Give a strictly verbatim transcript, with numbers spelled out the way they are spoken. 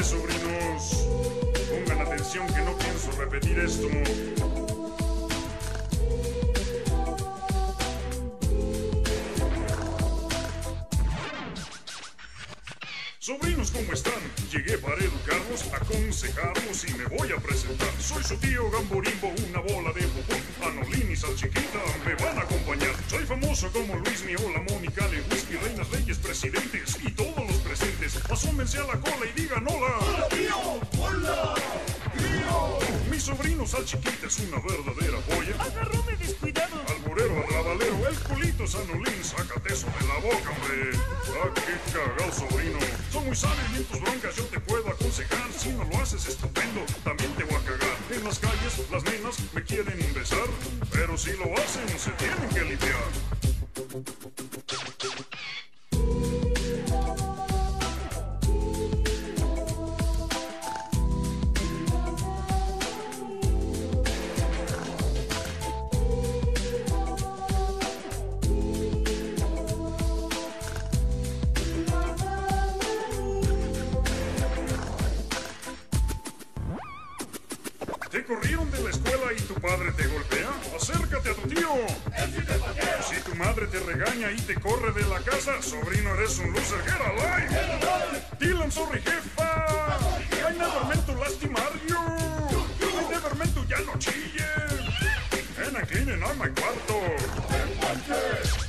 Óiganme, sobrinos, pongan atención que no pienso repetir esto. Sobrinos, ¿cómo están? Llegué para educarlos, aconsejarlos y me voy a presentar. Soy su tío Gamborimbo, una bola de popón. Anolín y Salchiquita me van a acompañar. Soy famoso como Luis Miola, Mónica Lewinsky, reinas, reyes, presidentes y todos los presentes. Asómense a la cola y digan hola. ¡Hola, tío! ¡Hola, tío! Mi sobrino Salchiquita es una verdadera joya. Agarróme descuidado. Alborero, arrabalero, el culito Sanolín, sácate eso de la boca, hombre. Ah, qué cagado, sobrino. Son muy sabios y en tus broncas yo te puedo aconsejar. Si no lo haces estupendo, también te voy a cagar. En las calles las nenas me quieren besar, pero si lo hacen se tienen que limpiar. ¿Te corrieron de la escuela y tu padre te golpea? Acércate a tu tío. ¡Él sí te patea! Si tu madre te regaña y te corre de la casa, sobrino, eres un loser. Get alive. ¡Get alive! Tell I'm sorry, jefa. I never meant to lastimar you. I never meant to ya no chille. And I'm cleaning out my cuarto. ¡Enguanche!